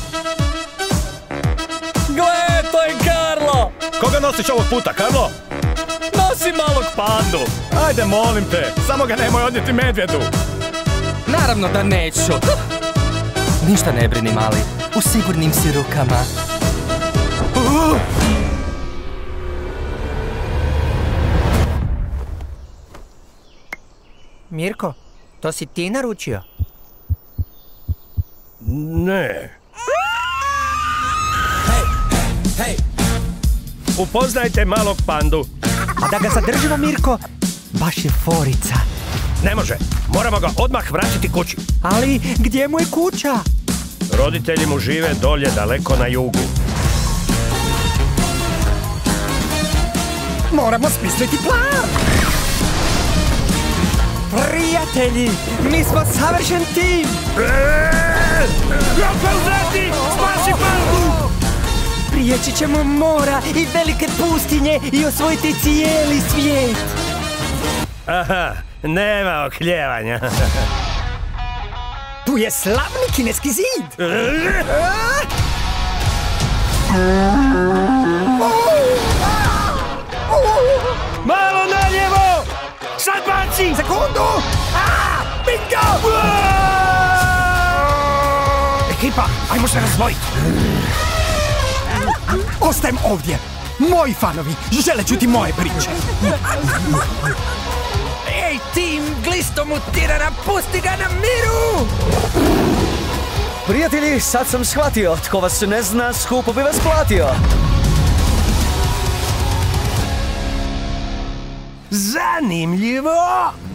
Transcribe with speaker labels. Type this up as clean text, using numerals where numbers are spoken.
Speaker 1: Gle, to je Karlo!
Speaker 2: Koga nosiš ovog puta, Karlo?
Speaker 1: Nosi malog pandu!
Speaker 2: Ajde, molim te, samo ga nemoj odnijeti medvjedu.
Speaker 1: Naravno da neću. Ništa ne brini, mali. U sigurnim si rukama.
Speaker 3: Mirko, to si ti naručio?
Speaker 2: Ne. Hej! Upoznajte malog pandu.
Speaker 3: A da ga zadržimo, Mirko, baš je forica.
Speaker 2: Ne može, moramo ga odmah vratiti kući.
Speaker 3: Ali gdje mu je kuća?
Speaker 2: Roditelji mu žive dolje, daleko na jugu.
Speaker 3: Moramo smisliti plan! Prijatelji, mi smo savršen tim!
Speaker 2: Uzeti! Spasi pandu!
Speaker 3: Prijeći ćemo mora i velike pustinje i osvojiti cijeli svijet!
Speaker 2: Aha, nema okljevanja.
Speaker 3: Tu je slavni kineski zid!
Speaker 2: Malo naljevo! Sad baci!
Speaker 3: Sekundu! Bingo!
Speaker 4: Ekipa, ajmo se razdvojiti. Ostajem ovdje. Moji fanovi žele čuti moje priče.
Speaker 3: Ej, tim glistomutirana, pusti ga na miru!
Speaker 1: Prijatelji, sad sam shvatio. Tko vas ne zna, skupo bi vas platio.
Speaker 2: Zanimljivo!